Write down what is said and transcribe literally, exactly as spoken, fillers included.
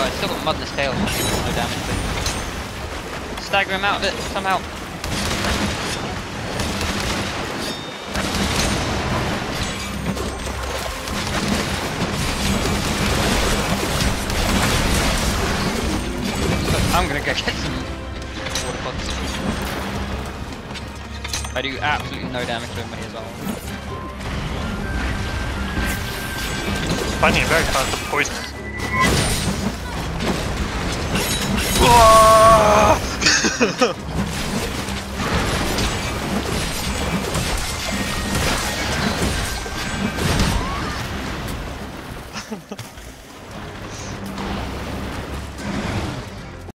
it's still got Mudness Tail, no damage, but stagger him out of it somehow. I'm gonna go get some water pots. I do absolutely no damage to him when he's on. Finding it very hard to poison.